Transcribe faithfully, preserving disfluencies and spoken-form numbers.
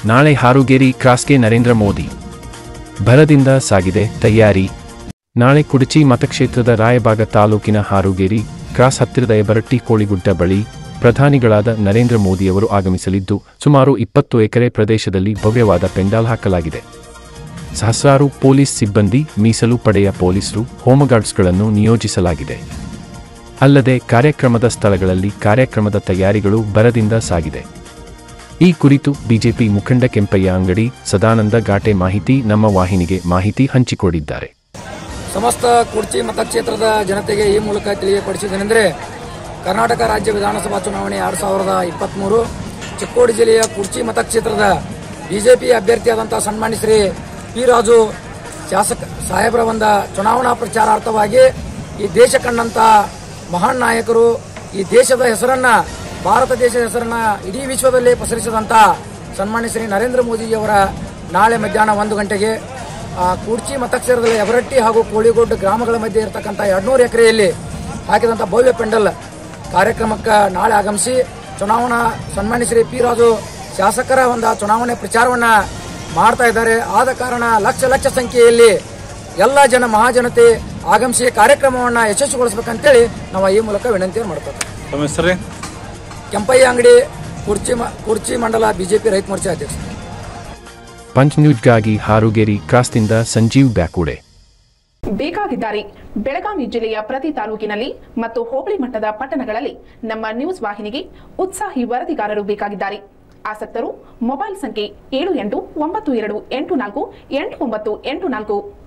ನಾಳೆ ಹಾರುಗೇರಿ ಕ್ರಾಸ್ಗೆ ನರೇಂದ್ರ ಮೋದಿ ಭರದಿಂದ ಸಾಗಿದೆ ತಯಾರಿ. ನಾಳೆ ಕುಡಚಿ ಮತಕ್ಷೇತ್ರದ ರಾಯಬಾಗ ತಾಲೂಕಿನ ಹಾರುಗೇರಿ ಕ್ರಾಸ್ ಹತ್ತಿರದ ಯಬರಟ್ಟಿ ಕೋಳಿಗುಡ್ಡ ಬಳಿ ಪ್ರಧಾನಿಗಳಾದ ನರೇಂದ್ರ ಮೋದಿಯವರು ಆಗಮಿಸಲಿದ್ದು, ಸುಮಾರು ಇಪ್ಪತ್ತು ಎಕರೆ ಪ್ರದೇಶದಲ್ಲಿ ಭವ್ಯವಾದ ಪೆಂಡಾಲ್ ಹಾಕಲಾಗಿದೆ. ಸಹಸ್ರಾರು ಪೊಲೀಸ್ ಸಿಬ್ಬಂದಿ, ಮೀಸಲು ಪಡೆಯ ಪೊಲೀಸರು, ಹೋಮ್ಗಾರ್ಡ್ಸ್ಗಳನ್ನು ನಿಯೋಜಿಸಲಾಗಿದೆ. ಅಲ್ಲದೆ ಕಾರ್ಯಕ್ರಮದ ಸ್ಥಳಗಳಲ್ಲಿ ಕಾರ್ಯಕ್ರಮದ ತಯಾರಿಗಳು ಭರದಿಂದ ಸಾಗಿದೆ. ಈ ಕುರಿತು ಬಿಜೆಪಿ ಮುಖಂಡ ಕೆಂಪಯ್ಯ ಅಂಗಡಿ, ಸದಾನಂದ ಘಾಟೆ ಮಾಹಿತಿ ನಮ್ಮ ವಾಹಿನಿಗೆ ಮಾಹಿತಿ ಹಂಚಿಕೊಂಡಿದ್ದಾರೆ. ಸಮಸ್ತ ಕುರ್ಚಿ ಮತಕ್ಷೇತ್ರದ ಜನತೆಗೆ ಈ ಮೂಲಕ ತಿಳಿಯಪಡಿಸಿದ್ದೇನೆಂದರೆ, ಕರ್ನಾಟಕ ರಾಜ್ಯ ವಿಧಾನಸಭಾ ಚುನಾವಣೆ ಎರಡು ಸಾವಿರದ ಇಪ್ಪತ್ತ್ಮೂರು ಚಿಕ್ಕೋಡಿ ಜಿಲ್ಲೆಯ ಕುರ್ಚಿ ಮತಕ್ಷೇತ್ರದ ಬಿಜೆಪಿ ಅಭ್ಯರ್ಥಿಯಾದಂತಹ ಸನ್ಮಾನ್ಯ ಶ್ರೀ ಪಿ ರಾಜು ಶಾಸಕ ಸಾಹೇಬರ ಒಂದು ಚುನಾವಣಾ ಪ್ರಚಾರಾರ್ಥವಾಗಿ ಈ ದೇಶ ಕಂಡಂತ ಮಹಾನ್ ನಾಯಕರು, ಈ ದೇಶದ ಹೆಸರನ್ನ, ಭಾರತ ದೇಶದ ಹೆಸರನ್ನ ಇಡೀ ವಿಶ್ವದಲ್ಲಿ ಪಸರಿಸಿದಂತ ಸನ್ಮಾನ್ಯ ಶ್ರೀ ನರೇಂದ್ರ ಮೋದಿಯವರ ನಾಳೆ ಮಧ್ಯಾಹ್ನ ಒಂದು ಗಂಟೆಗೆ ಕುರ್ಚಿ ಮತಕ್ಷೇತ್ರದಲ್ಲಿ ಯಬರಟ್ಟಿ ಹಾಗೂ ಕೋಳಿಗೋಡ್ ಗ್ರಾಮಗಳ ಮಧ್ಯೆ ಇರತಕ್ಕಂಥ ಎರಡ್ನೂರು ಎಕರೆಯಲ್ಲಿ ಹಾಕಿದಂಥ ಭವ್ಯ ಪೆಂಡಲ್ ಕಾರ್ಯಕ್ರಮಕ್ಕೆ ನಾಳೆ ಆಗಮಿಸಿ ಚುನಾವಣಾ ಸನ್ಮಾನ್ಯ ಶ್ರೀ ಪಿ ರಾಜು ಶಾಸಕರ ಒಂದು ಚುನಾವಣೆ ಪ್ರಚಾರವನ್ನ ಮಾಡ್ತಾ ಇದ್ದಾರೆ. ಆದ ಕಾರಣ ಲಕ್ಷ ಲಕ್ಷ ಸಂಖ್ಯೆಯಲ್ಲಿ ಎಲ್ಲ ಜನ ಮಹಾಜನತೆ ಆಗಮಿಸಿ ಕಾರ್ಯಕ್ರಮವನ್ನು ಯಶಸ್ವಿಗೊಳಿಸಬೇಕಂತೇಳಿ ನಾವು ಈ ಮೂಲಕ ವಿನಂತಿಯನ್ನು ಮಾಡ್ತೇವೆ. ಕೆಂಪಯ್ಯ ಅಂಗಡಿ, ಕುರ್ಚಿ ಕುರ್ಚಿ ಮಂಡಲ, ಬಿಜೆಪಿ ರೈತ ಮೋರ್ಚಾ ಅಧ್ಯಕ್ಷ. ಪಂಚ್ ನ್ಯೂಸ್ಗಾಗಿ ಹಾರುಗೇರಿ ಕ್ರಾಸ್ನಿಂದ ಸಂಜೀವ್ ಬ್ಯಾಕುಡೆ ಬೇಕಾಗಿದ್ದಾರೆ. ಬೆಳಗಾವಿ ಜಿಲ್ಲೆಯ ಪ್ರತಿ ತಾಲೂಕಿನಲ್ಲಿ ಮತ್ತು ಹೋಬಳಿ ಮಟ್ಟದ ಪಟ್ಟಣಗಳಲ್ಲಿ ನಮ್ಮ ನ್ಯೂಸ್ ವಾಹಿನಿಗೆ ಉತ್ಸಾಹಿ ವರದಿಗಾರರು ಬೇಕಾಗಿದ್ದಾರೆ. ಆಸಕ್ತರು ಮೊಬೈಲ್ ಸಂಖ್ಯೆ ಏಳು ಎಂಟು ಒಂಬತ್ತು ಎರಡು ಎಂಟು ನಾಲ್ಕು ಎಂಟು ಒಂಬತ್ತು ಎಂಟು ನಾಲ್ಕು